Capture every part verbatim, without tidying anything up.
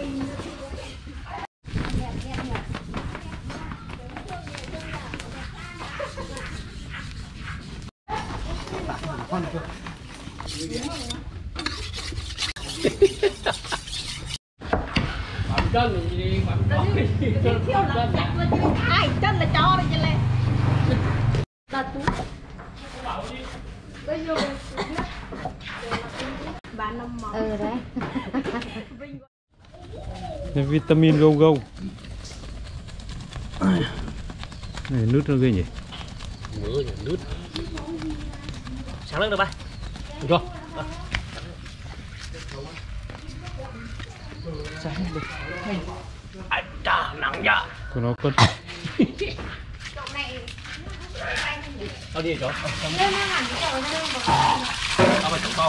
chân gì bấm chân ai chân là cho đây lên là tú bán năm món ừ đấy vitamin go go này nút nó ghê nhỉ mưa nhỉ nút sáng lên được ba được rồi sáng được ai cha nặng dạ của nó con เอาđi chỗเอาไปtrong bao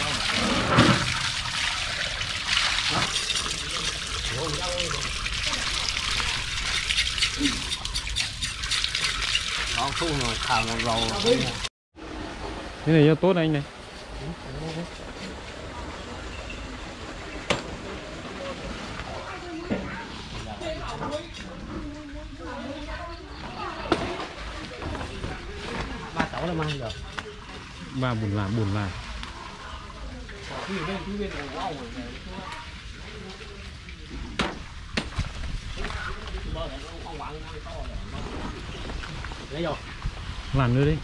nó thu rồi khảo rồi rầu cái này cho tốt anh này ba tẩu là mang được ba bùn làm bùn làm làm nữa đi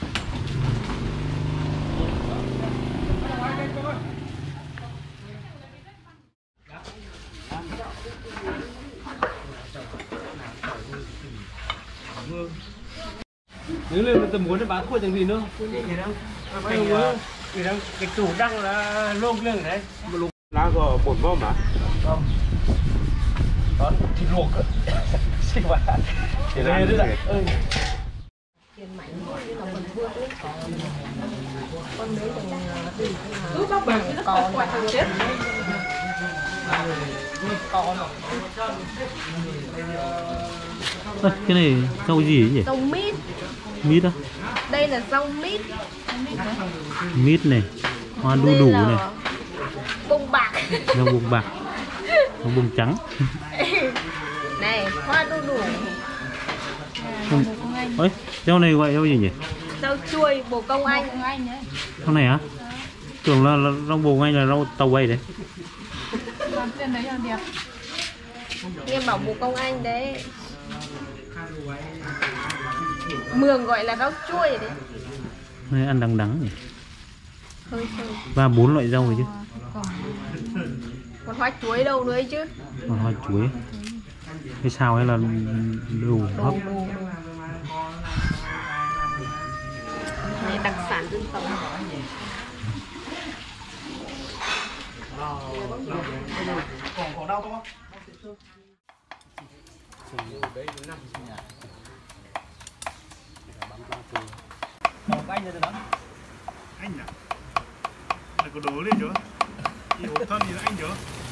nếu lên tầm muốn bán khôi chẳng gì nữa cái đang cái đang cái chủ đang là lông lên đấy lá có bột bom hả không đó thịt luộc xinh quá thì này nữa đấy tiền mạnh như là phần vượt đấy con đấy còn cứ bác bằng cái còn quạt thằng chết còn à, cái này rau gì nhỉ rau mít mít á đây là rau mít mít này hoa đu đủ này bông bạc rau bông bạc rau bông trắng này hoa đu đủ ấy rau này gọi rau gì nhỉ rau chuối bồ công anh rau này á tưởng là, là rau bồ anh là rau tàu bay đấy tên đấy là đẹp em bảo bồ công anh đấy Mường gọi là rau chuối đấy này ăn đắng đắng nhỉ hơi hơi ba bốn loại rau rồi chứ còn hoa chuối đâu nữa chứ còn hoa chuối cái sao hay là đủ hấp này đặc sản dân tộc còn còn đau không anh rồi đó anh à là có đồ lên chưa thì hộp thân thì là anh chưa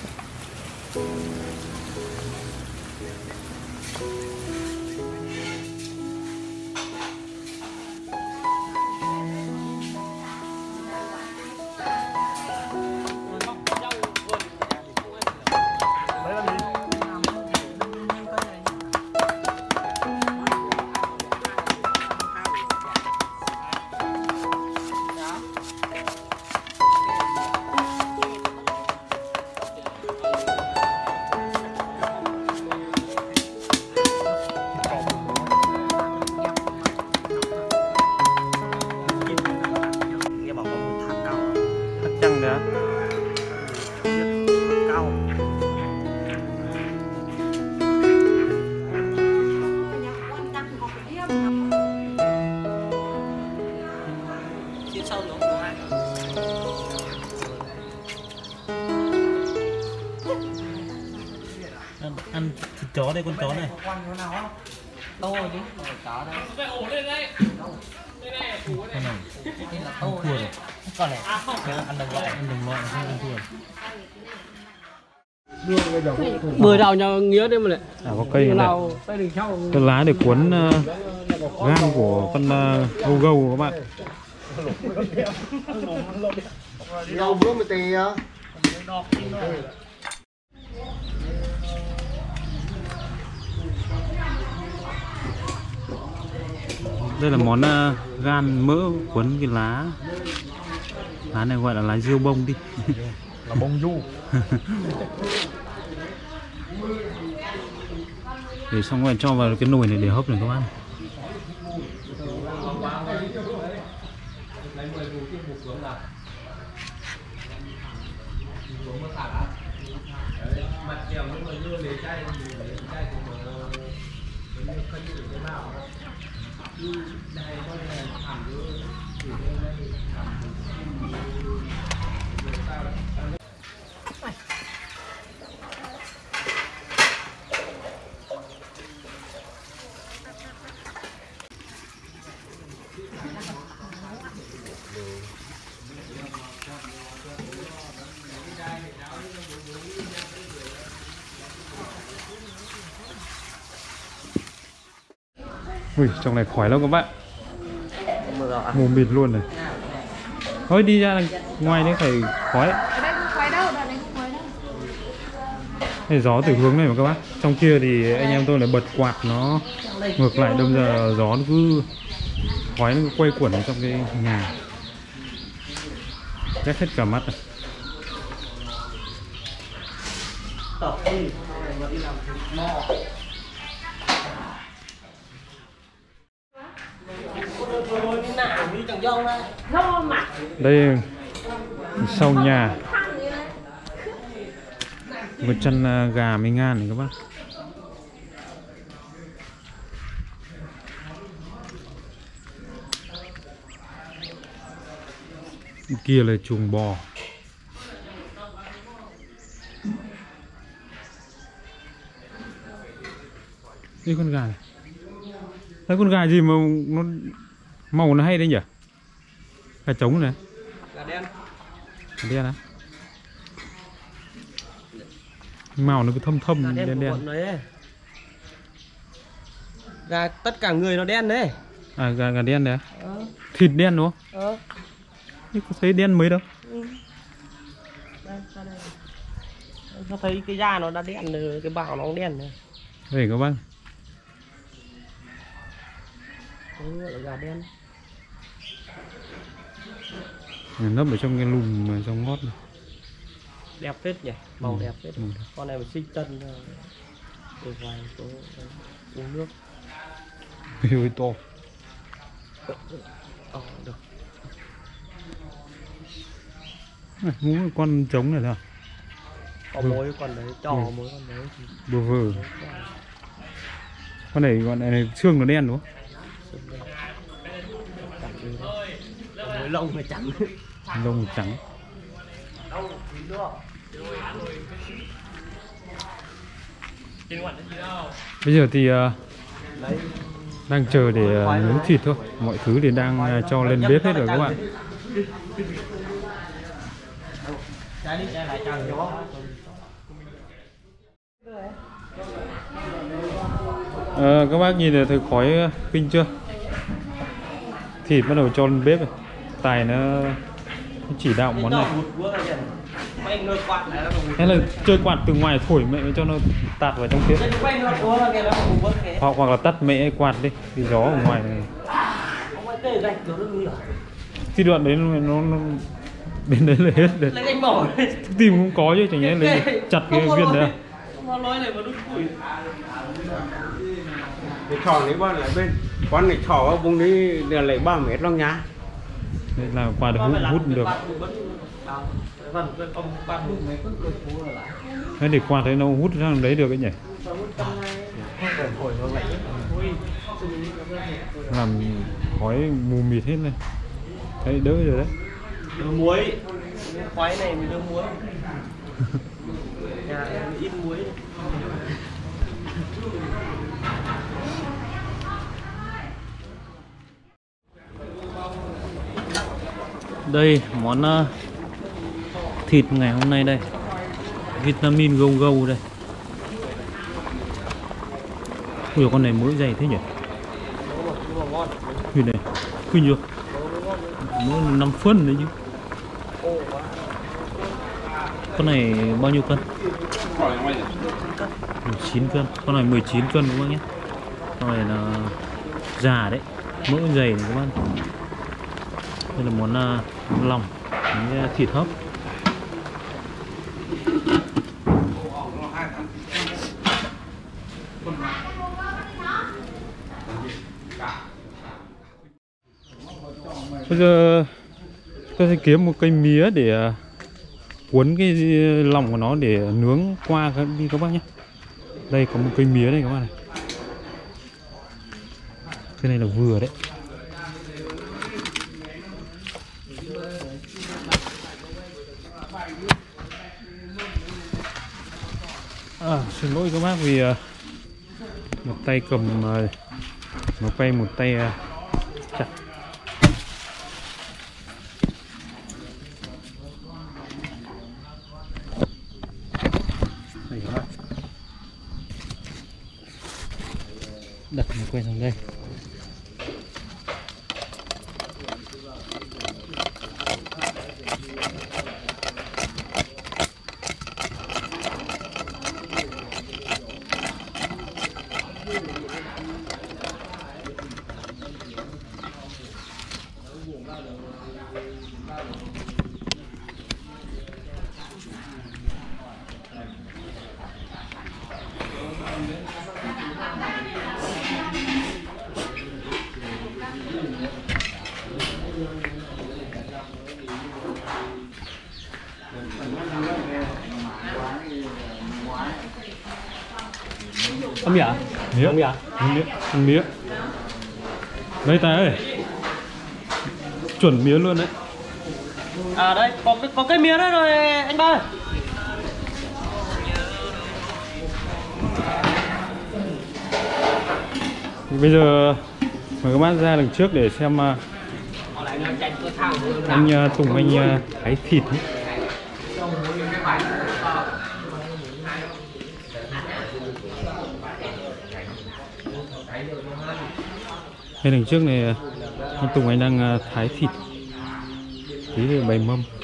chăng nữa cao trên sau nó có ai ăn, ăn thịt chó đây con chó này tô chứ chó đây phải ổ lên đây đây này ổ đây này đây là tô thua rồi con này ăn đồng loại ăn đồng loại không ăn thua mười đầu nhau nghĩa đấy mà lại à có cây này tay đằng sau cái lá để cuốn uh, gan của con uh, gâu gâu các bạn Đâu bữa mới tì á. Đây là món uh, gan mỡ cuốn cái lá. Lá này gọi là lá riêu bông đi. Là bông du. Để xong rồi cho vào cái nồi này để hấp này các bạn. Ui, trong này khói lắm các bạn. Mù mịt luôn này. Thôi đi ra ngoài đấy phải khói. Ở đây không khói đâu, đoạn này không khói đâu. Cái gió từ hướng này mà các bác. Trong kia thì anh em tôi lại bật quạt nó ngược lại, đâm ra gió nó cứ khói nó cứ quay quẩn ở trong cái nhà. Rét hết cả mắt này. Đây sau nhà một chân gà mấy ngàn này các bác. Kia là chuồng bò. Đây con gà này. Đấy, con gà gì mà nó màu nó hay đấy nhỉ? Gà trống này. Gà đen. Gà đen á. Màu nó cứ thâm thâm Gà đen đen, đen. đen. Gà tất cả người nó đen đấy. À gà gà đen đấy. Ờ. Thịt đen đúng không? Ờ. Nhưng có thấy đen mấy đâu. Ừ. Đây, ra đây. Nó thấy cái da nó đã đen rồi, cái bào nó cũng đen rồi. Đây các bác. Đấy gọi là gà đen. Nấp ở trong cái lùm trong ngót này. Đẹp phết nhỉ, màu Ừ. đẹp phết. Ừ. Con này mà sinh tân rồi. Để ngoài có uống nước. Ôi to. Ờ, được. Ngũ con trống này thôi. Có Ừ. mối con đấy, trò Ừ. mối con đấy thì Vừa vừa. Con này con này xương nó đen đúng không? sừng đen. Chẳng gì đâu. Có mối lông mà trắng. Lông trắng. Bây giờ thì uh, đang chờ để uh, nướng thịt thôi. Mọi thứ thì đang uh, cho lên bếp hết rồi các bạn. Trái đi trái lại chẳng cho. Ờ, các bác nhìn thấy khói kinh chưa? Thịt bắt đầu cho lên bếp rồi. Tài nó, nó chỉ đạo món này. Hay là chơi quạt từ ngoài thổi mẹ cho nó tạt vào trong kia. Hoặc hoặc là tắt mẹ quạt đi, thì gió ở ngoài này. Cái đoạn đấy nó, nó, nó đến đấy là hết rồi. Tìm không có chứ, chẳng nhẽ lấy chặt cái viên đấy. Cái trò này bạn lại bên con này trò ở vùng đi lấy ba mét long nhá. Đây là quạt được hút, hút được. Thế để quạt đấy nó hút sang đấy được cái nhỉ? Làm khói mù mịt hết lên. Thấy đỡ rồi đấy. Đưa muối. Khói này mình đưa muối. Nhà ít muối. Đây món uh, thịt ngày hôm nay đây. Vitamin gâu gâu đây. Ui con này mỡ dày thế nhỉ? Nhìn này, kinh chưa? Mỡ năm phân đấy chứ. Con này bao nhiêu cân? mười chín cân. Con này mười chín cân các bác nhé. Con này là già đấy. mỡ dày này các bạn. Đây là món uh, lòng, với thịt hấp. Bây giờ tôi sẽ kiếm một cây mía để uh, cuốn cái lòng của nó để nướng qua đi các bác nhé. Đây có một cây mía đây các bạn này. Cái này là vừa đấy. À, xin lỗi các bác vì uh, một tay cầm uh, một tay một tay uh, chặt. Đây các bác. Đặt nó quay sang đây. Ăn mía à? Mía. Ăn mía à? Ăn mía. Ăn mía. Đây Tài ơi. Chuẩn mía luôn đấy. À đây, có có cái mía đó rồi anh ba ơi. Thì bây giờ mời các bác ra đằng trước để xem uh, anh uh, Tùng anh uh, thái thịt ấy. Đây đằng trước này anh Tùng anh đang uh, thái thịt tí để bày mâm.